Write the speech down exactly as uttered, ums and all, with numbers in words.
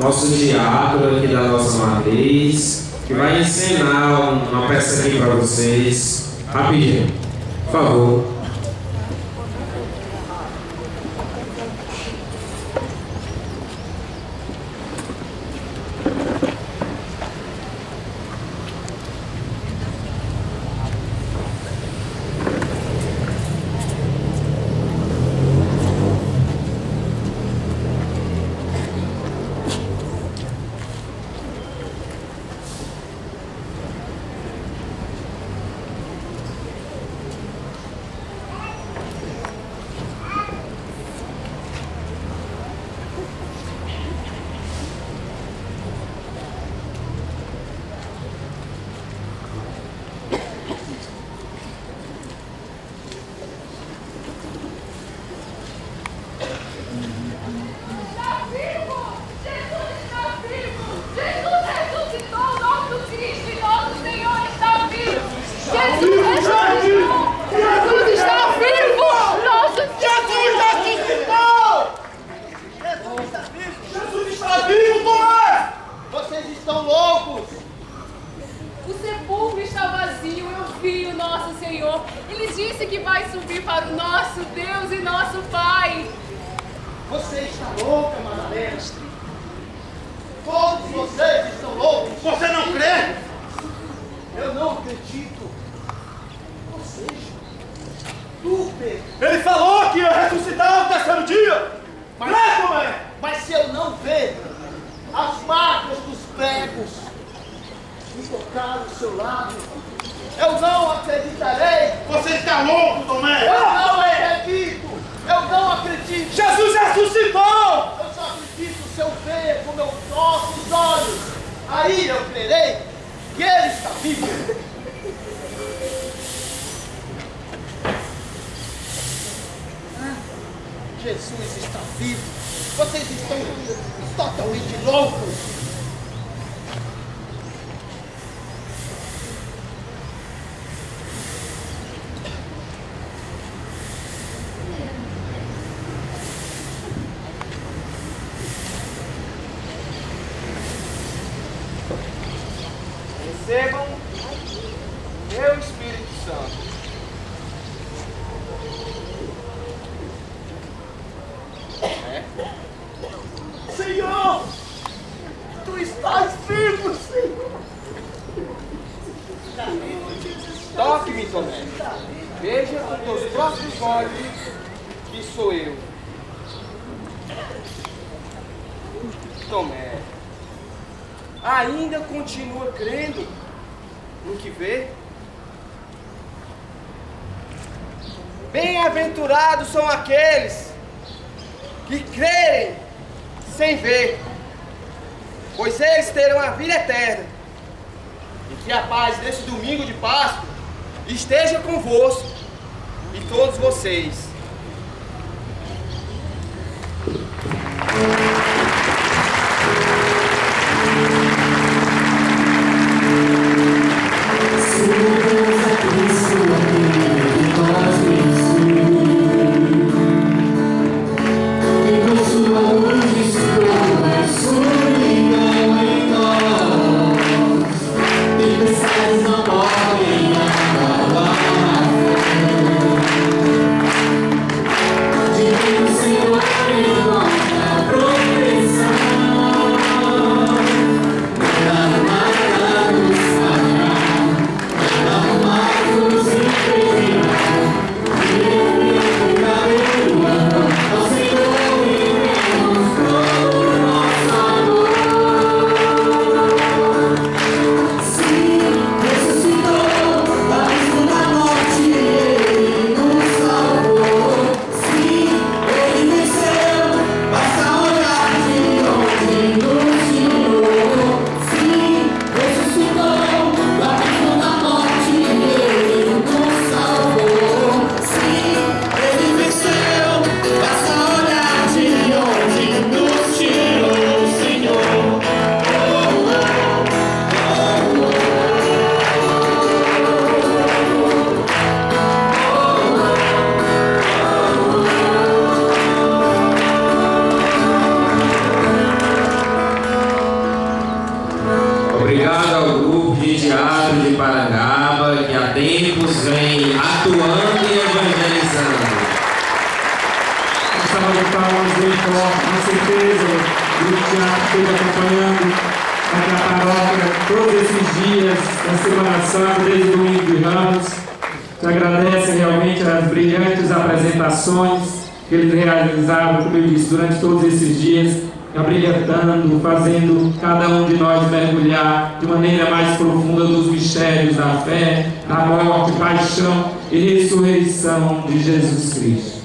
nosso diácono aqui da nossa matriz, que vai ensinar uma peça aqui para vocês, rapidinho, por favor. Recebam meu Espírito Santo. É? Senhor, tu estás vivo, Senhor. Toque-me, Tomé. Veja com teus próprios olhos que sou eu. Tomé, ainda continua crendo no que vê? Bem-aventurados são aqueles que crerem sem ver, pois eles terão a vida eterna. E que a paz deste domingo de Páscoa esteja convosco e todos vocês. Não podem acabar. Teatro de Parangaba, que há tempos vem atuando e evangelizando. Salva de palmas bem forte, com certeza, o Grupo Teatro esteve acompanhando aqui a paróquia todos esses dias da Semana Santa, desde o domingo de Ramos. Te agradece realmente as brilhantes apresentações que eles realizaram, como eu disse, durante todos esses dias, abrilhantando, fazendo cada um de nós mergulhar de maneira mais profunda nos mistérios da fé, da morte, paixão e ressurreição de Jesus Cristo.